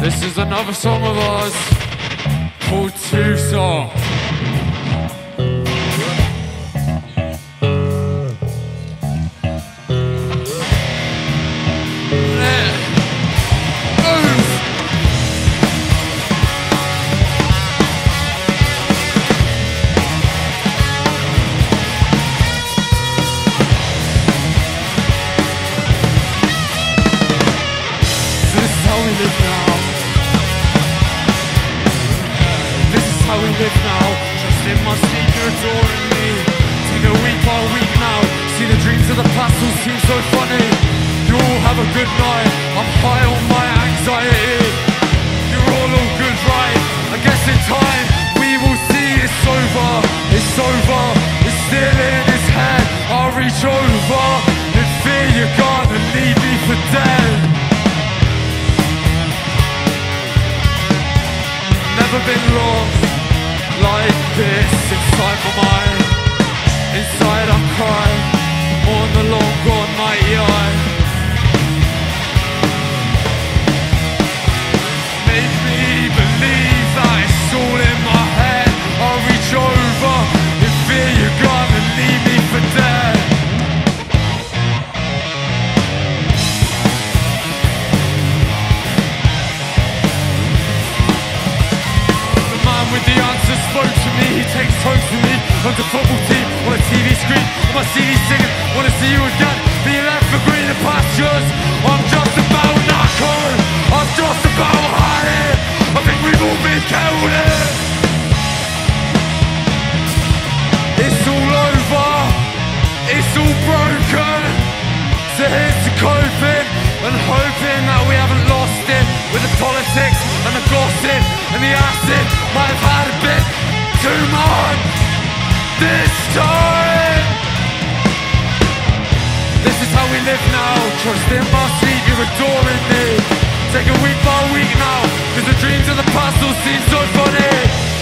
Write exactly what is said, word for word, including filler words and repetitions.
This is another song of ours called Two Song. Live now, just in my sleep, you're adoring me. Take it week by week now. See the dreams of the past all seem so funny. You all have a good night. I'm high on my anxiety. You're all all good, right? I guess in time we will see it's over. It's over. It's still in his head. I'll reach over and fear you're gonna leave me for dead. Never been lost like this inside my mind. Inside I cry on the long gone mighty eye. Make me believe that it's all in my head. I'll reach over and fear you're gonna leave me for dead. The man with the answers spoke to me, he takes home to me. On the football team, on a T V screen, on my C D singing, wanna see you again. Be left for greener pastures. I'm just about knackered, I'm just about had it. I think we've all been killed it. It's all over, it's all broken. So here's to coping and hoping that we haven't lost it. With the politics and the gossip and the acid, might have had a bit too much this time. This is how we live now. Trust in my sleep, you're adoring me. Take it week by week now, cause the dreams of the past all seem so funny.